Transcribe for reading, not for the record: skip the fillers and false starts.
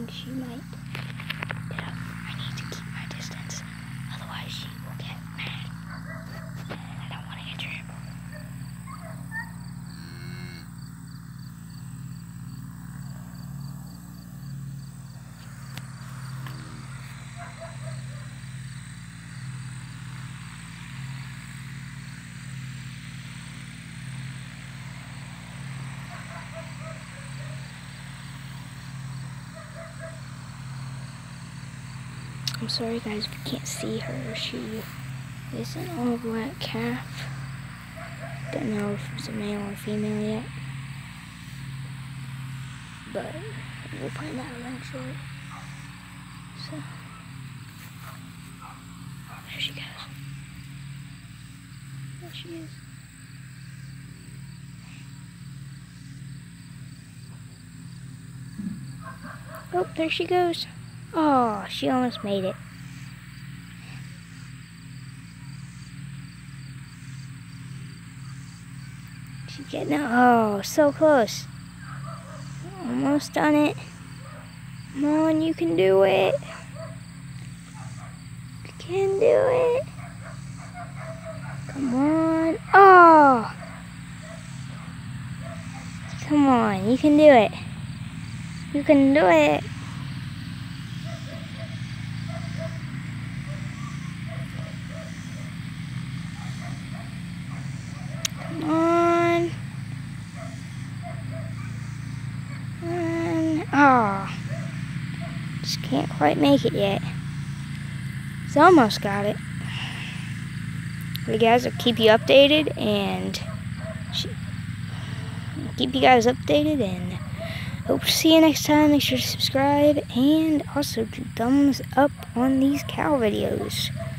think she might get up. I need to keep my distance, otherwise she will get mad. I don't want to hit her. I'm sorry guys if you can't see her. She is an all-black calf. Don't know if it's a male or female yet, but we'll find out eventually. So, there she goes. There she is. Oh, there she goes. Oh, she almost made it. She's getting it. Oh, so close. Almost done it. Come on, you can do it. You can do it. Come on. Oh! Come on, you can do it. You can do it. Come on. And, oh. Just can't quite make it yet. It's almost got it. But guys, I'll keep you updated and hope to see you next time. Make sure to subscribe and also do thumbs up on these cow videos.